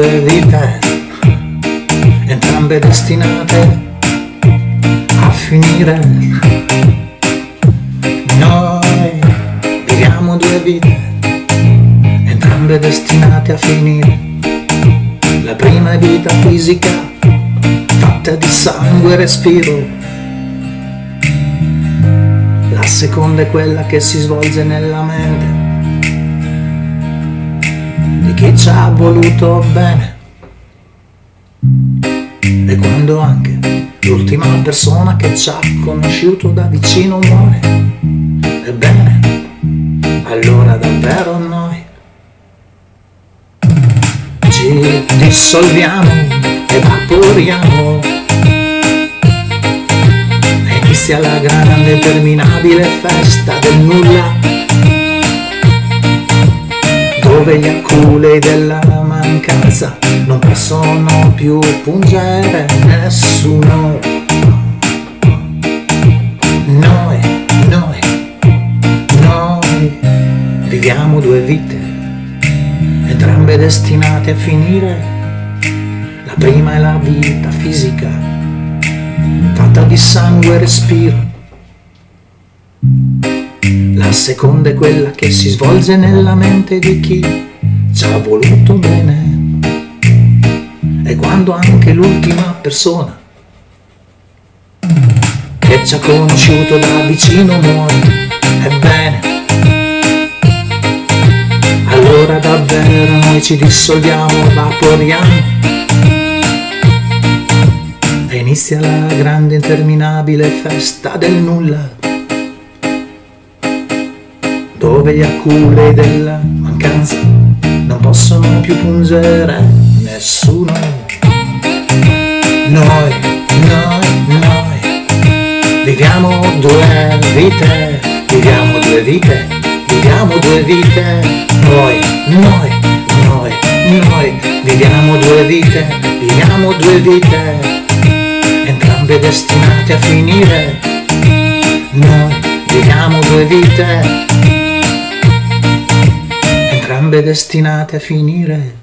due vite, entrambe destinate a finire. Noi viviamo due vite, entrambe destinate a finire. La prima è vita fisica, fatta di sangue e respiro. La seconda è quella che si svolge nella mente di chi ci ha voluto bene. E quando anche l'ultima persona che ci ha conosciuto da vicino muore, ebbene, allora davvero noi ci dissolviamo, evaporiamo e inizia la grande interminabile festa del nulla, dove gli aculei della mancanza non possono più pungere nessuno. Noi viviamo due vite, entrambe destinate a finire. La prima è la vita fisica, fatta di sangue e respiro. La seconda è quella che si svolge nella mente di chi ci ha voluto bene. E quando anche l'ultima persona che ci ha conosciuto da vicino muore, ebbene, allora davvero noi ci dissolviamo, evaporiamo e inizia la grande interminabile festa del nulla, dove gli aculei della mancanza non possono più pungere nessuno. Noi viviamo due vite, viviamo due vite, viviamo due vite. Noi viviamo due vite, viviamo due vite, entrambe destinate a finire. Noi viviamo due vite, entrambe destinate a finire.